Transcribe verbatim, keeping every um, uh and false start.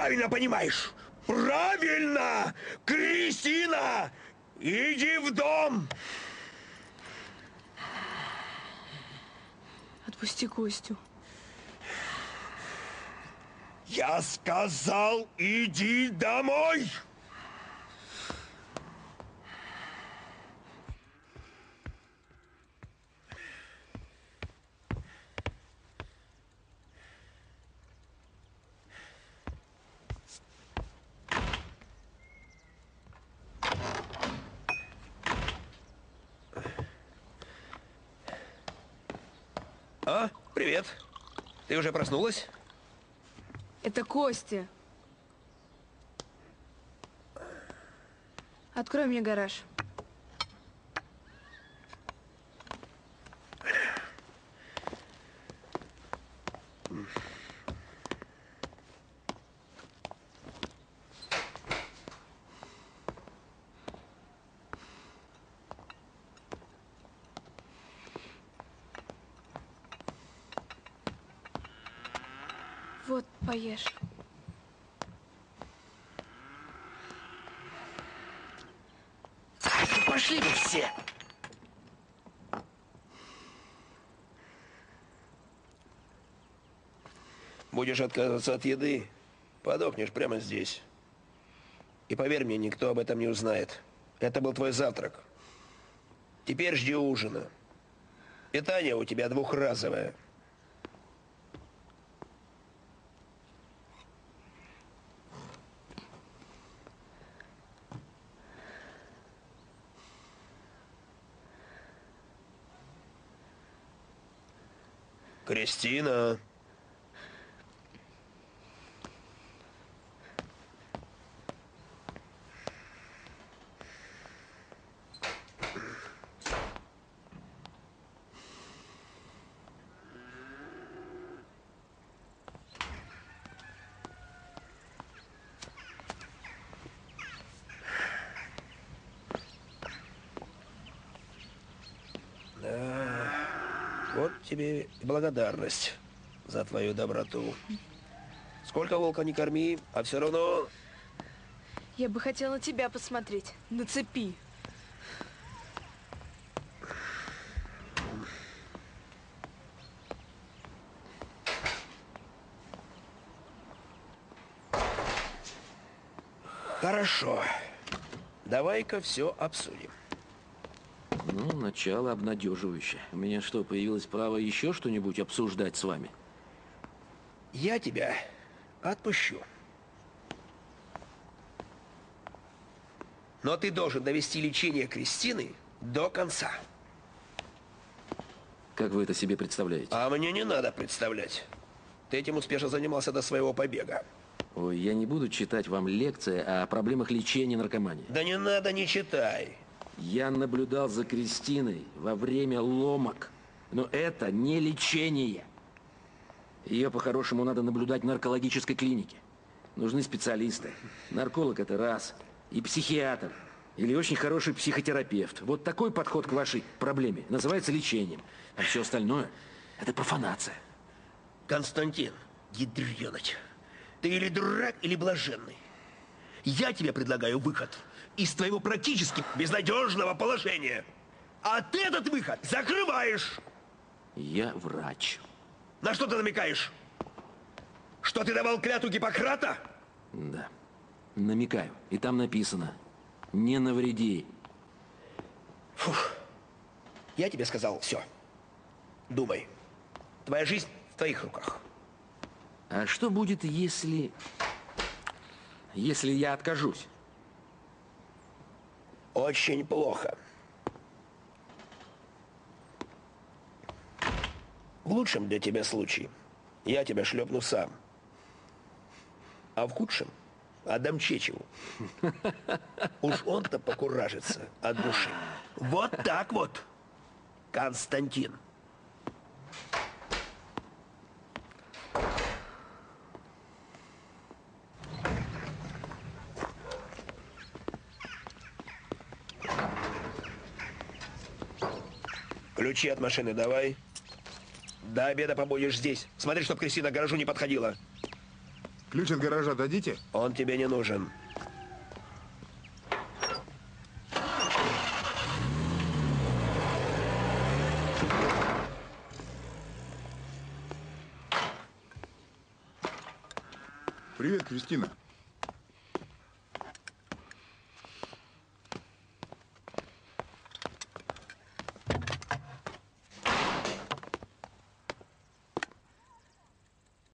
неправильно понимаешь. Правильно! Кристина! Иди в дом! Отпусти Костю. Я сказал, иди домой! А, привет. Ты уже проснулась? Это Костя. Открой мне гараж. Вот, поешь. Пошли вы все! Будешь отказываться от еды, подохнешь прямо здесь. И поверь мне, никто об этом не узнает. Это был твой завтрак. Теперь жди ужина. Питание у тебя двухразовое. Кристина. Да. Вот тебе и благодарность за твою доброту. Сколько волка не корми, а все равно... Я бы хотела тебя посмотреть. На цепи. Хорошо. Давай-ка все обсудим. Ну, начало обнадеживающее. У меня что, появилось право еще что-нибудь обсуждать с вами? Я тебя отпущу. Но ты должен довести лечение Кристины до конца. Как вы это себе представляете? А мне не надо представлять. Ты этим успешно занимался до своего побега. Ой, я не буду читать вам лекции о проблемах лечения наркомании. Да не надо, не читай. Я наблюдал за Кристиной во время ломок. Но это не лечение. Ее по-хорошему надо наблюдать в наркологической клинике. Нужны специалисты. Нарколог это раз. И психиатр. Или очень хороший психотерапевт. Вот такой подход к вашей проблеме называется лечением. А все остальное – это профанация. Константин, ядреныч, ты или дурак, или блаженный. Я тебе предлагаю выход из твоего практически безнадежного положения. А ты этот выход закрываешь. Я врач. На что ты намекаешь? Что ты давал клятву Гиппократа? Да. Намекаю. И там написано: не навреди. Фух. Я тебе сказал все. Думай. Твоя жизнь в твоих руках. А что будет, если... Если я откажусь? Очень плохо. В лучшем для тебя случае я тебя шлепну сам. А в худшем отдам Чечеву. Уж он-то покуражится от души. Вот так вот, Константин. Ключи от машины давай. До обеда побудешь здесь. Смотри, чтоб Кристина к гаражу не подходила. Ключ от гаража дадите? Он тебе не нужен. Привет, Кристина.